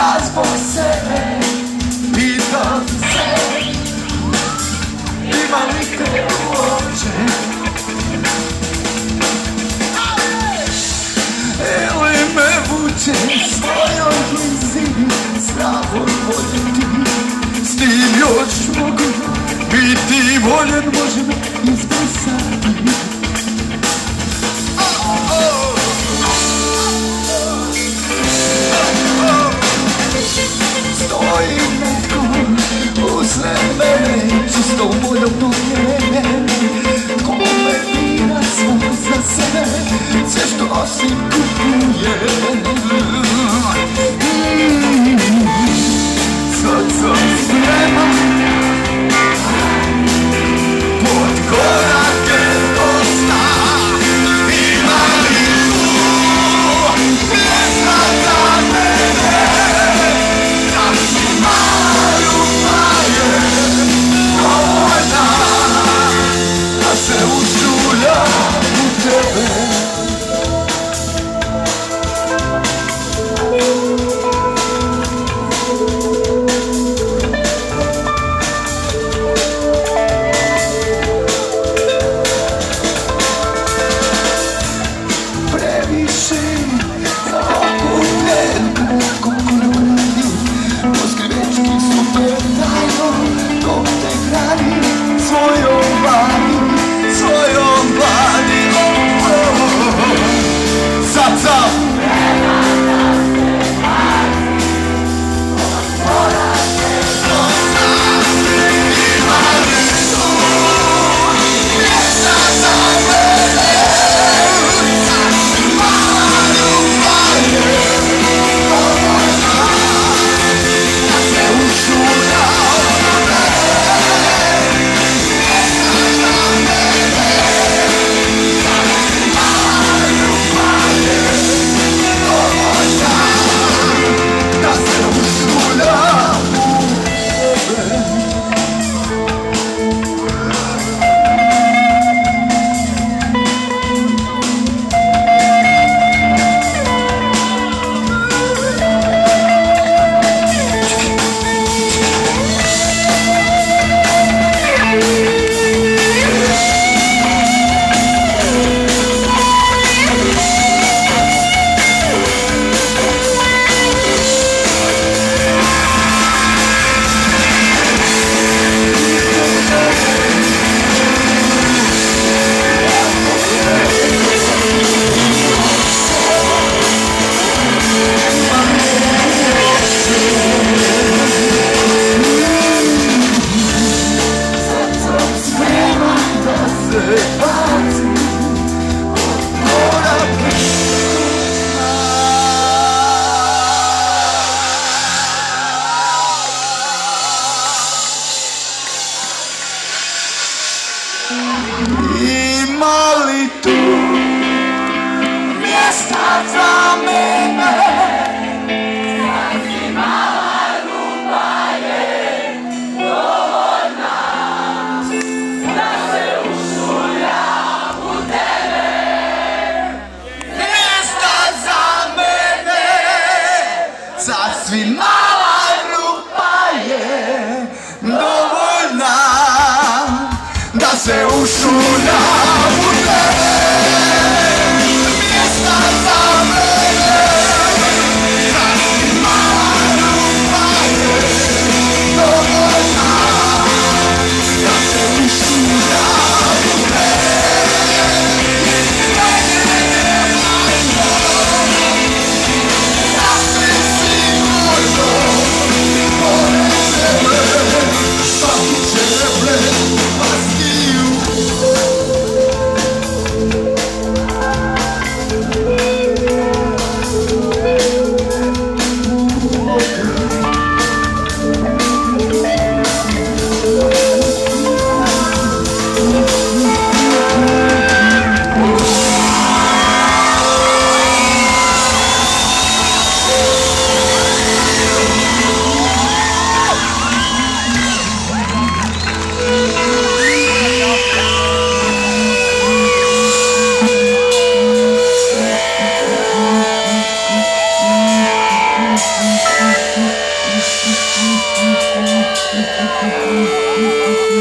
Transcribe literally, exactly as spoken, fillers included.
ja zbog sebe pitam se, ima li te uopće? Ili me vuče svojoj blizini, strahom voljeti, s tim još mogu biti voljen, može me izbrisati. Stoji netko usred mene, čistom voljom do mene, tko me bira svoj za sebe, sve što nosim kupuje. Sad sam spreman pod korake do sna. Ima li tu mjesta za mene? Da si mala rupa je dovoljna da se ušuljam u tebe. Ima li tu mjesta za mene? Svaki mala rupa je dovoljna da se ušuljam u tebe. Mjesta za mene, sasvim mala rupa je dovoljna da se ušuljam u tebe. Mjesta za mene, sasvim mala rupa je dovoljna da se ušuljam u tebe. Sasvim sigurno pored sebe svaki čebre pastiju. Mm-hmm. Thank you.